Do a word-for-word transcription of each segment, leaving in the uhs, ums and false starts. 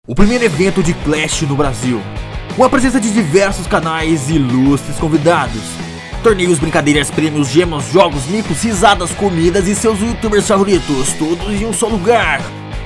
O primeiro evento de Clash no Brasil, com a presença de diversos canais e ilustres convidados. Torneios, brincadeiras, prêmios, gemas, jogos, micos, risadas, comidas e seus youtubers favoritos, todos em um só lugar.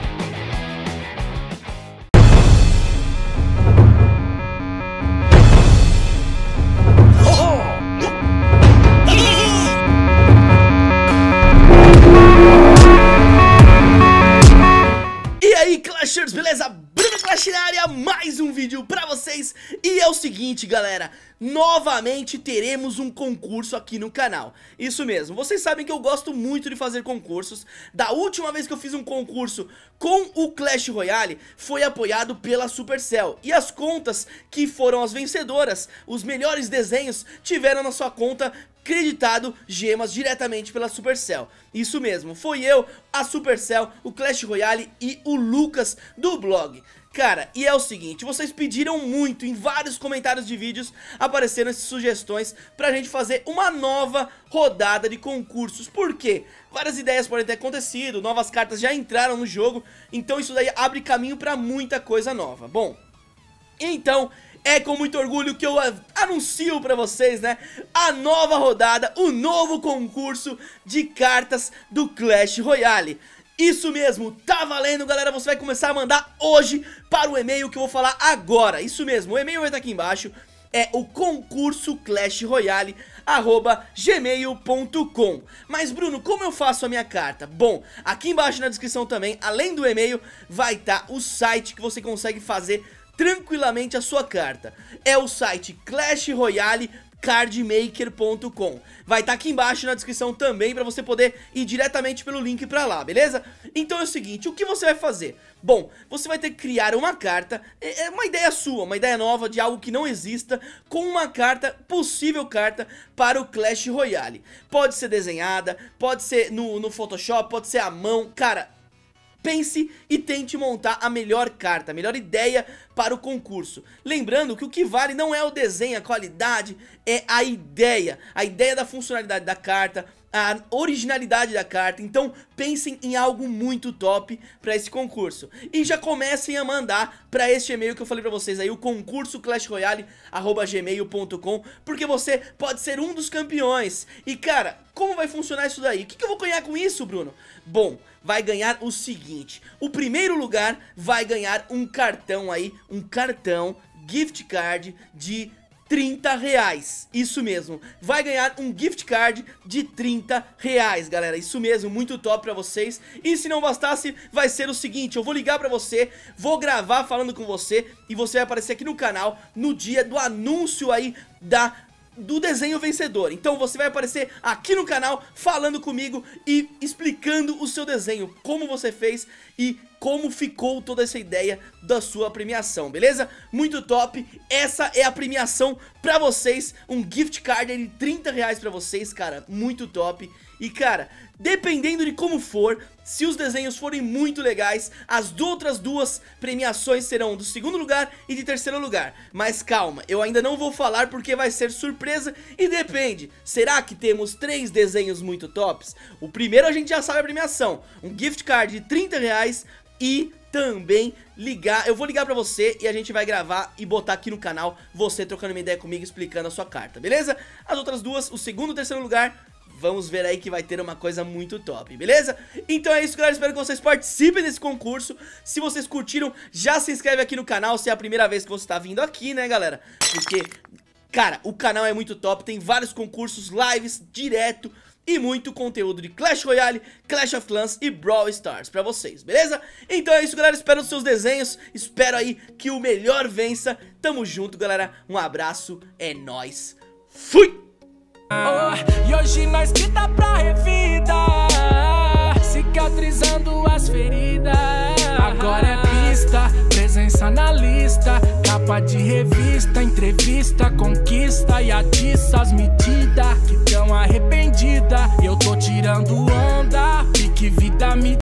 E aí, Clashers, beleza? Bruno Clash na área, mais um vídeo pra vocês. E é o seguinte, galera, novamente teremos um concurso aqui no canal. Isso mesmo, vocês sabem que eu gosto muito de fazer concursos. Da última vez que eu fiz um concurso com o Clash Royale, foi apoiado pela Supercell. E as contas que foram as vencedoras, os melhores desenhos, tiveram na sua conta creditado gemas diretamente pela Supercell. Isso mesmo, foi eu, a Supercell, o Clash Royale e o Lucas do blog. Cara, e é o seguinte, vocês pediram muito em vários comentários de vídeos, apareceram essas sugestões pra gente fazer uma nova rodada de concursos. Por quê? Várias ideias podem ter acontecido, novas cartas já entraram no jogo, então isso daí abre caminho pra muita coisa nova. Bom, então é com muito orgulho que eu anuncio pra vocês, né, a nova rodada, o novo concurso de cartas do Clash Royale. Isso mesmo, tá valendo, galera, você vai começar a mandar hoje para o e-mail que eu vou falar agora. Isso mesmo, o e-mail vai estar aqui embaixo, é o concurso clash royale arroba gmail ponto com. Mas Bruno, como eu faço a minha carta? Bom, aqui embaixo na descrição também, além do e-mail, vai estar o site que você consegue fazer tranquilamente a sua carta. É o site clash royale cardmaker ponto com. Vai estar aqui embaixo na descrição também para você poder ir diretamente pelo link para lá, beleza? Então é o seguinte, o que você vai fazer? Bom, você vai ter que criar uma carta, é uma ideia sua, uma ideia nova de algo que não exista, com uma carta, possível carta para o Clash Royale. Pode ser desenhada, pode ser no, no Photoshop, pode ser à mão, cara. Pense e tente montar a melhor carta, a melhor ideia para o concurso. Lembrando que o que vale não é o desenho, a qualidade, é a ideia. A ideia da funcionalidade da carta, a originalidade da carta. Então pensem em algo muito top para esse concurso. E já comecem a mandar para este e-mail que eu falei para vocês aí, o concurso clash royale arroba gmail ponto com, porque você pode ser um dos campeões. E cara, como vai funcionar isso daí? O que, que eu vou ganhar com isso, Bruno? Bom, vai ganhar o seguinte: o primeiro lugar vai ganhar um cartão aí, um cartão gift card de trinta reais, isso mesmo, vai ganhar um gift card de trinta reais, galera, isso mesmo, muito top pra vocês. E se não bastasse, vai ser o seguinte, eu vou ligar pra você, vou gravar falando com você e você vai aparecer aqui no canal no dia do anúncio aí da... do desenho vencedor. Então você vai aparecer aqui no canal falando comigo e explicando o seu desenho, como você fez e como ficou toda essa ideia da sua premiação, beleza? Muito top, essa é a premiação pra vocês, um gift card de trinta reais pra vocês, cara, muito top. E cara, dependendo de como for, se os desenhos forem muito legais, as outras duas premiações serão do segundo lugar e de terceiro lugar. Mas calma, eu ainda não vou falar porque vai ser surpresa e depende. Será que temos três desenhos muito tops? O primeiro a gente já sabe a premiação, um gift card de trinta reais e também ligar, eu vou ligar pra você e a gente vai gravar e botar aqui no canal você trocando uma ideia comigo, explicando a sua carta, beleza? As outras duas, o segundo e o terceiro lugar, vamos ver aí que vai ter uma coisa muito top, beleza? Então é isso, galera, espero que vocês participem desse concurso. Se vocês curtiram, já se inscreve aqui no canal se é a primeira vez que você tá vindo aqui, né, galera? Porque, cara, o canal é muito top, tem vários concursos, lives, direto e muito conteúdo de Clash Royale, Clash of Clans e Brawl Stars pra vocês, beleza? Então é isso, galera, espero os seus desenhos, espero aí que o melhor vença. Tamo junto, galera, um abraço, é nóis, fui! Oh, e hoje nós que tá pra revida, cicatrizando as feridas. Agora é pista, presença na lista, capa de revista, entrevista, conquista e atiça as medidas que tão arrependida. Eu tô tirando onda, pique vida me